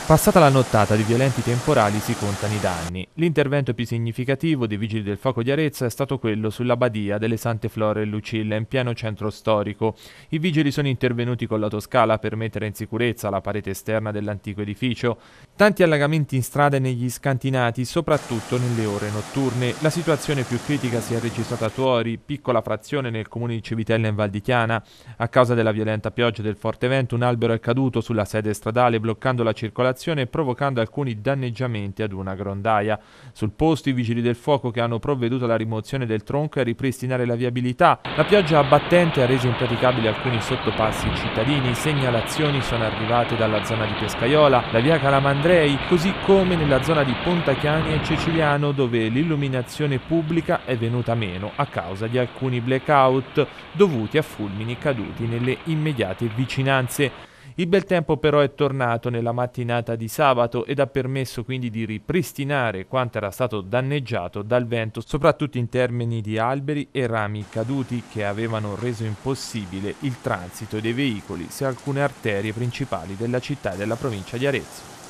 Passata la nottata di violenti temporali si contano i danni. L'intervento più significativo dei Vigili del Fuoco di Arezzo è stato quello sulla badia delle Sante Flore e Lucilla in pieno centro storico. I vigili sono intervenuti con l'autoscala per mettere in sicurezza la parete esterna dell'antico edificio. Tanti allagamenti in strada e negli scantinati, soprattutto nelle ore notturne. La situazione più critica si è registrata a Tuori, piccola frazione nel comune di Civitella in Val di Chiana. A causa della violenta pioggia e del forte vento, un albero è caduto sulla sede stradale bloccando la circolazione e provocando alcuni danneggiamenti ad una grondaia. Sul posto i vigili del fuoco che hanno provveduto alla rimozione del tronco e a ripristinare la viabilità. La pioggia abbattente ha reso impraticabili alcuni sottopassi cittadini. Segnalazioni sono arrivate dalla zona di Pescaiola, da via Calamandrei, così come nella zona di Pontachiani e Ceciliano, dove l'illuminazione pubblica è venuta meno a causa di alcuni blackout dovuti a fulmini caduti nelle immediate vicinanze. Il bel tempo però è tornato nella mattinata di sabato ed ha permesso quindi di ripristinare quanto era stato danneggiato dal vento, soprattutto in termini di alberi e rami caduti che avevano reso impossibile il transito dei veicoli su alcune arterie principali della città e della provincia di Arezzo.